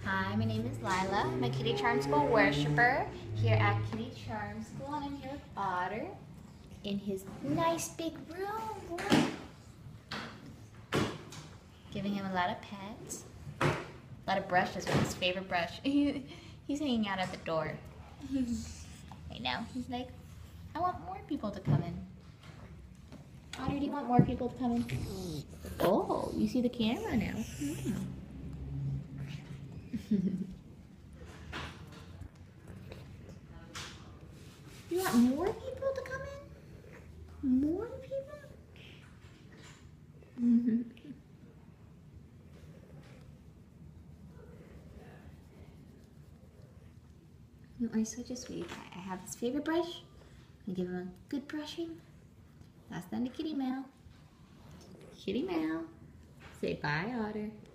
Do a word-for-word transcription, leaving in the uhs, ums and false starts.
Hi, my name is Lila. I'm a Kitty Charm School worshiper here at Kitty Charm School, and I'm here with Otter in his nice big room. Giving him a lot of pets, a lot of brushes with his favorite brush. He, he's hanging out at the door right now. He's like, I want more people to come in. Otter, do you want more people to come in? Oh, you see the camera now. Mm. You want more people to come in? More people? Mm-hmm. You are such a sweetie pie. I have his favorite brush. I give him a good brushing. Last time to Kitty Meow. Kitty Meow. Say bye, Otter.